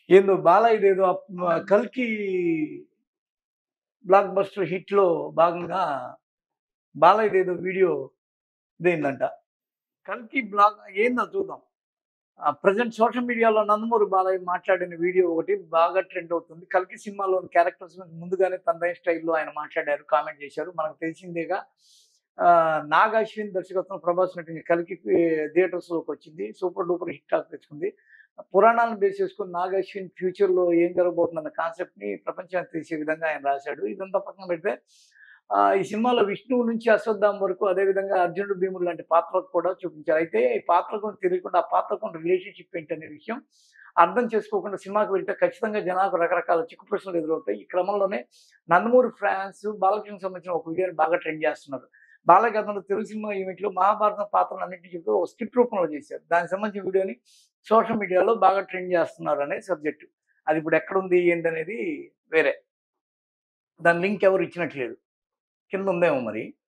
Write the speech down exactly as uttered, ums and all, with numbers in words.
ఏందో బాలయ్యదేదో అప్ ఆహ్, 'కల్కి' బ్లాక్ బస్టర్ హిట్‌లో భాగంగా బాలయ్యదేదో వీడియో ఇదయిందంట. 'కల్కి' బ్లాక్ ఏందో చూద్దాం. ఆహ్, ప్రెజెంట్ సోషల్ మీడియాలో నందమూరి బాలయ్య మాట్లాడిన వీడియో ఒకటి బాగా ట్రెండ్ అవుతుంది. 'కల్కి' సినిమాలోని క్యారెక్టర్స్ గురించి ముందుగానే తనదైన స్టైల్‌లో ఆయన మాట్లాడారు, కామెంట్ చేశారు. మనకు తెలిసిందేగా. ఆహ్, 'నాగ్ అశ్విన్' దర్శకత్వంలో ప్రభాస్ నటించిన 'కల్కి' థియేటర్స్‌లోకొచ్చింది. సూపర్ డూపర్ హిట్ టాక్ తెచ్చుకుంది. పురాణాలను బేస్ చేసుకొని 'నాగ్ అశ్విన్' ఫ్యూచర్‌లో ఏం జరగబోతుందన్న కాన్సెప్ట్‌ని ప్రపంచానికి తెలిసే విధంగా ఆయన రాశాడు. ఇదంతా పక్కన పెడితే ఆహ్, ఈ సినిమాలో విష్ణువు నుంచి అశ్వత్థామ వరకు అదే విధంగా అర్జునుడు, భీముడు లాంటి పాత్రలు కూడా చూపించారు. అయితే ఈ పాత్ర గురించి తెలియకుండా ఆ పాత్రకు ఉన్న రిలేషన్‌షిప్ ఏంటనే విషయం అర్థం చేసుకోకుండా సినిమాకి వెళ్తే ఖచ్చితంగా జనాలకు రకరకాల చిక్కు ప్రశ్నలు ఎదురవుతాయి. ఈ క్రమంలోనే నందమూరి ఫ్యాన్స్ బాలకృష్ణకి సంబంధించిన ఒక వీడియోని బాగా ట్రెండ్ చేస్తున్నారు. బాలయ్య గతంలో తెలుగు సినిమా ఈవెంట్‌లో మహాభారతం పాత్రలన్నింటిని చెప్తూ ఒక స్క్రిప్ట్ రూపంలో చేశారు. దానికి సంబంధించిన వీడియోని సోషల్ మీడియాలో బాగా ట్రెండ్ చేస్తున్నారనేది సబ్జెక్ట్. అది ఇప్పుడు ఎక్కడుంది ఏందనేది వేరే. దాని లింక్ ఎవరు ఇచ్చినట్టు లేదు. కింద ఉందేమో మరి.